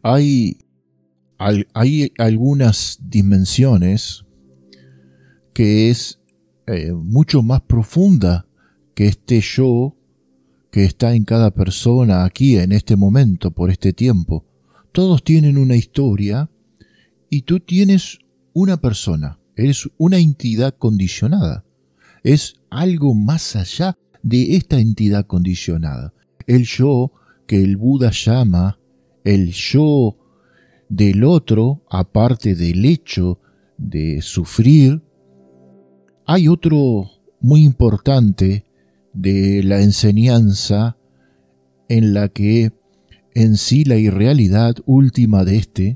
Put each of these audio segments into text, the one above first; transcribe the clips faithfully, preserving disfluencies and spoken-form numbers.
Hay, al- hay algunas dimensiones que es eh, mucho más profunda que este yo que está en cada persona aquí, en este momento, por este tiempo. Todos tienen una historia y tú tienes una persona, eres una entidad condicionada. Es algo más allá de esta entidad condicionada. El yo que el Buda llama el yo del otro, aparte del hecho de sufrir, hay otro muy importante de la enseñanza en la que en sí la irrealidad última de este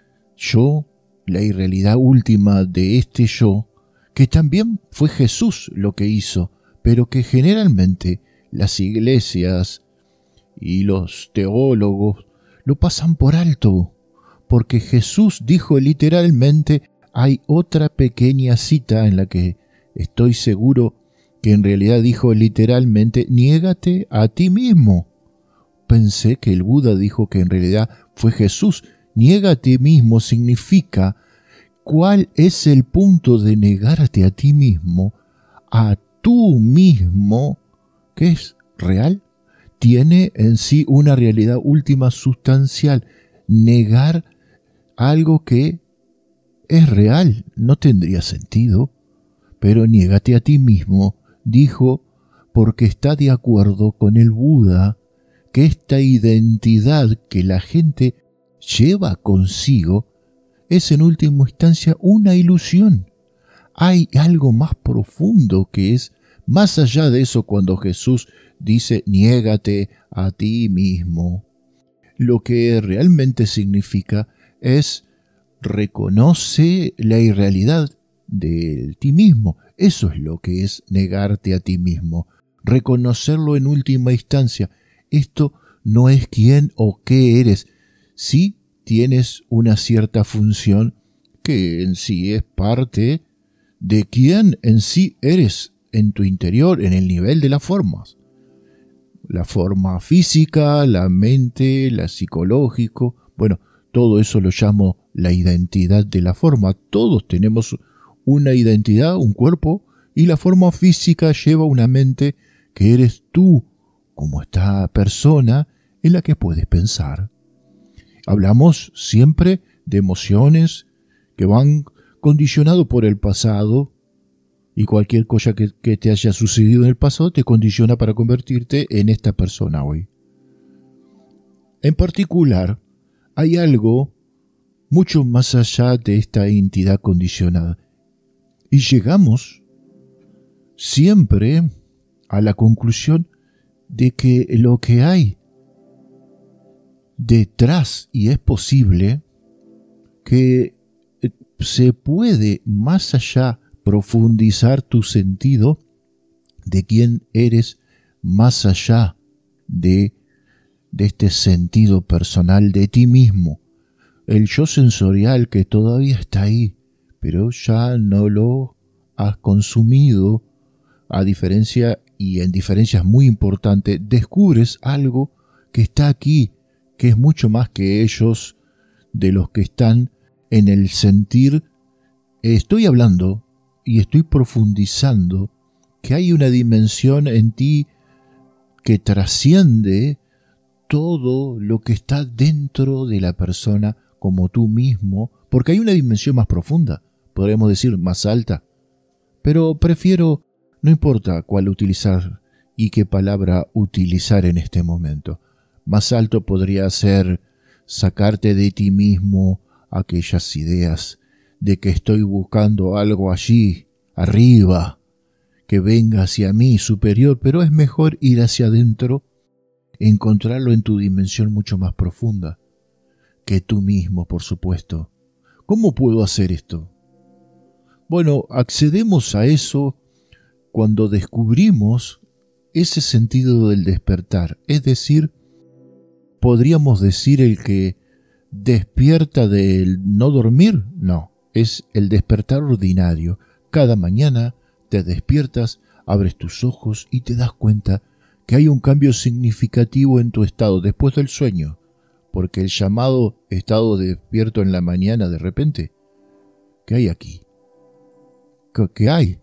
yo, la irrealidad última de este yo, que también fue Jesús lo que hizo, pero que generalmente las iglesias y los teólogos lo pasan por alto, porque Jesús dijo literalmente, hay otra pequeña cita en la que estoy seguro que en realidad dijo literalmente, niégate a ti mismo. Pensé que el Buda dijo que en realidad fue Jesús. Niega a ti mismo significa cuál es el punto de negarte a ti mismo, a tú mismo, que es real, tiene en sí una realidad última sustancial. Negar algo que es real no tendría sentido, pero niégate a ti mismo, dijo, porque está de acuerdo con el Buda, que esta identidad que la gente lleva consigo es en última instancia una ilusión. Hay algo más profundo que es más allá de eso cuando Jesús dice niégate a ti mismo. Lo que realmente significa es reconoce la irrealidad de ti mismo. Eso es lo que es negarte a ti mismo. Reconocerlo en última instancia. Esto no es quién o qué eres. Sí tienes una cierta función que en sí es parte de quién en sí eres en tu interior, en el nivel de las formas. La forma física, la mente, la psicológico. Bueno, todo eso lo llamo la identidad de la forma. Todos tenemos una identidad, un cuerpo, y la forma física lleva una mente que eres tú, como esta persona en la que puedes pensar. Hablamos siempre de emociones que van condicionadas por el pasado, y cualquier cosa que, que te haya sucedido en el pasado te condiciona para convertirte en esta persona hoy. En particular, hay algo mucho más allá de esta entidad condicionada. Y llegamos siempre a la conclusión de que lo que hay detrás, y es posible que se puede más allá profundizar tu sentido de quién eres más allá de, de este sentido personal de ti mismo. El yo sensorial que todavía está ahí, pero ya no lo has consumido, a diferencia y en diferencias muy importantes, descubres algo que está aquí, que es mucho más que ellos, de los que están en el sentir. Estoy hablando y estoy profundizando que hay una dimensión en ti que trasciende todo lo que está dentro de la persona como tú mismo, porque hay una dimensión más profunda, podríamos decir más alta, pero prefiero, no importa cuál utilizar y qué palabra utilizar en este momento. Más alto podría ser sacarte de ti mismo aquellas ideas de que estoy buscando algo allí, arriba, que venga hacia mí, superior, pero es mejor ir hacia adentro, encontrarlo en tu dimensión mucho más profunda, que tú mismo, por supuesto. ¿Cómo puedo hacer esto? Bueno, accedemos a eso cuando descubrimos ese sentido del despertar, es decir, podríamos decir el que despierta del no dormir, no, es el despertar ordinario. Cada mañana te despiertas, abres tus ojos y te das cuenta que hay un cambio significativo en tu estado después del sueño. porque el llamado estado despierto en la mañana de repente, ¿qué hay aquí? ¿Qué, qué hay?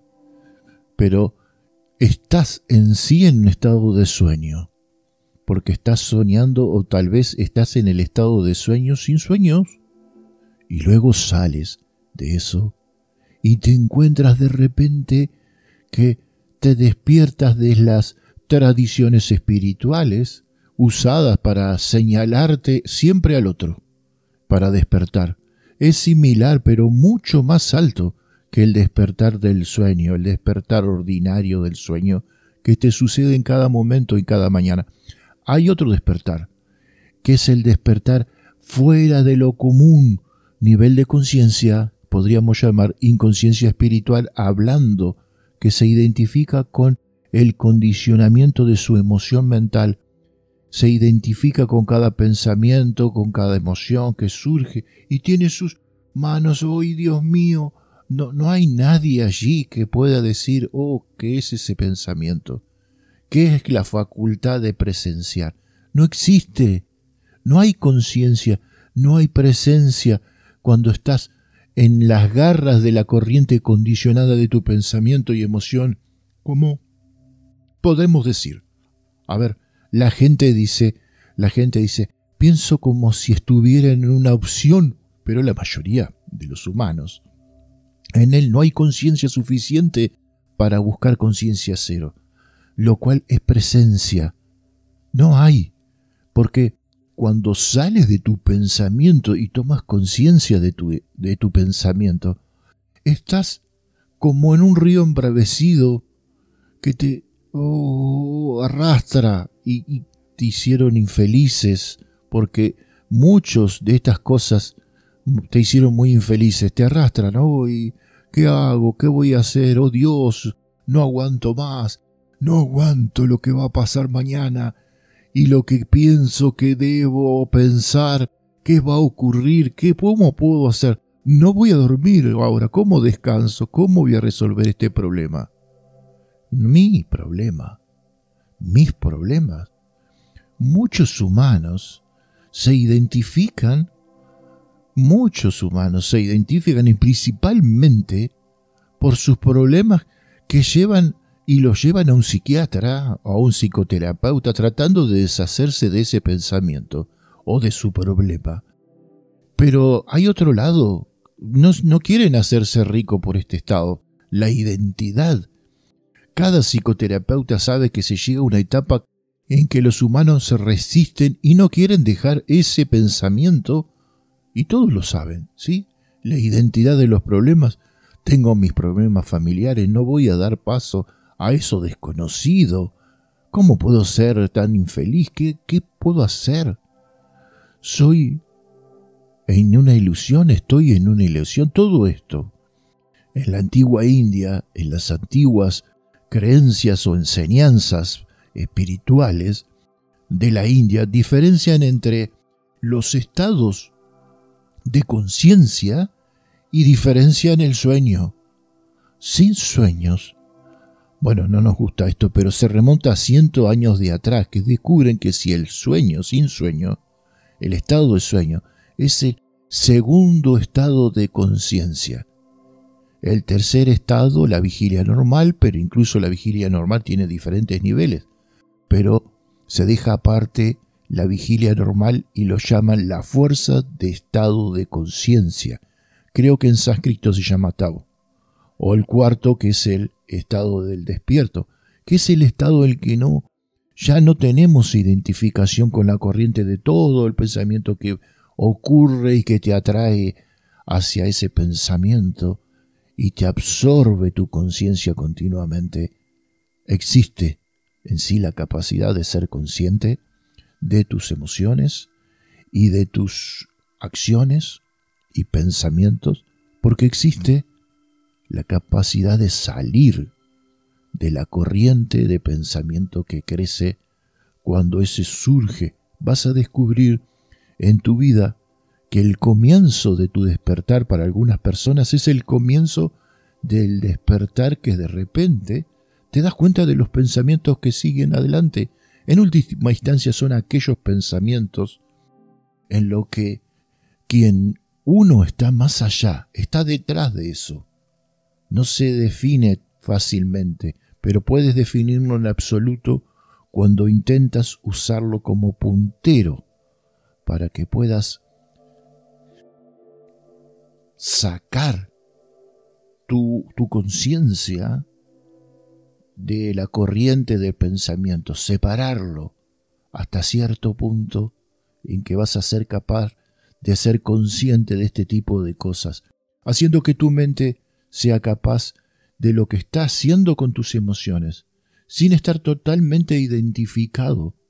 Pero estás en sí en un estado de sueño, porque estás soñando o tal vez estás en el estado de sueño sin sueños, y luego sales de eso y te encuentras de repente que te despiertas de las tradiciones espirituales usadas para señalarte siempre al otro, para despertar. Es similar, pero mucho más alto que el despertar del sueño, el despertar ordinario del sueño que te sucede en cada momento y cada mañana. Hay otro despertar, que es el despertar fuera de lo común, nivel de conciencia, podríamos llamar inconsciencia espiritual, hablando, que se identifica con el condicionamiento de su emoción mental, se identifica con cada pensamiento, con cada emoción que surge y tiene sus manos, ¡oh Dios mío! No, no hay nadie allí que pueda decir, oh, ¿qué es ese pensamiento? ¿Qué es la facultad de presenciar? No existe, no hay conciencia, no hay presencia cuando estás en las garras de la corriente condicionada de tu pensamiento y emoción. ¿Cómo podemos decir? A ver, la gente dice, la gente dice, pienso como si estuviera en una opción, pero la mayoría de los humanos, en él no hay conciencia suficiente para buscar conciencia cero, lo cual es presencia. No hay, porque cuando sales de tu pensamiento y tomas conciencia de tu, de tu pensamiento, estás como en un río embravecido que te oh, arrastra y, y te hicieron infelices, porque muchos de estas cosas te hicieron muy infelices, te arrastran. Oh, y ¿qué hago? ¿Qué voy a hacer? Oh Dios, no aguanto más, no aguanto lo que va a pasar mañana. Y lo que pienso que debo pensar, qué va a ocurrir, qué, cómo puedo hacer. No voy a dormir ahora, ¿cómo descanso? ¿Cómo voy a resolver este problema? Mi problema, mis problemas. Muchos humanos se identifican, muchos humanos se identifican y principalmente por sus problemas que llevan y los llevan a un psiquiatra o a un psicoterapeuta tratando de deshacerse de ese pensamiento o de su problema. Pero hay otro lado, no, no quieren hacerse rico por este estado, la identidad. Cada psicoterapeuta sabe que se llega a una etapa en que los humanos se resisten y no quieren dejar ese pensamiento, y todos lo saben, ¿sí? La identidad de los problemas. Tengo mis problemas familiares, no voy a dar paso a eso desconocido. ¿Cómo puedo ser tan infeliz? ¿Qué, qué puedo hacer? Soy en una ilusión, estoy en una ilusión. Todo esto, en la antigua India, en las antiguas creencias o enseñanzas espirituales de la India, diferencian entre los estados de conciencia y diferencian el sueño. Sin sueños, bueno, no nos gusta esto, pero se remonta a cientos años de atrás, que descubren que si el sueño, sin sueño, el estado de sueño, es el segundo estado de conciencia. El tercer estado, la vigilia normal, pero incluso la vigilia normal tiene diferentes niveles, pero se deja aparte la vigilia normal y lo llaman la fuerza de estado de conciencia. Creo que en sánscrito se llama Tao. O el cuarto, que es el estado del despierto, que es el estado en el que no, ya no tenemos identificación con la corriente de todo el pensamiento que ocurre y que te atrae hacia ese pensamiento y te absorbe tu conciencia continuamente. Existe en sí la capacidad de ser consciente de tus emociones y de tus acciones y pensamientos, porque existe la capacidad de salir de la corriente de pensamiento que crece cuando ese surge. Vas a descubrir en tu vida que el comienzo de tu despertar para algunas personas es el comienzo del despertar que de repente te das cuenta de los pensamientos que siguen adelante. En última instancia son aquellos pensamientos en lo que quien uno está más allá, está detrás de eso. No se define fácilmente, pero puedes definirlo en absoluto cuando intentas usarlo como puntero para que puedas sacar tu, tu conciencia de la corriente del pensamiento, separarlo hasta cierto punto en que vas a ser capaz de ser consciente de este tipo de cosas, haciendo que tu mente sea capaz de lo que está haciendo con tus emociones, sin estar totalmente identificado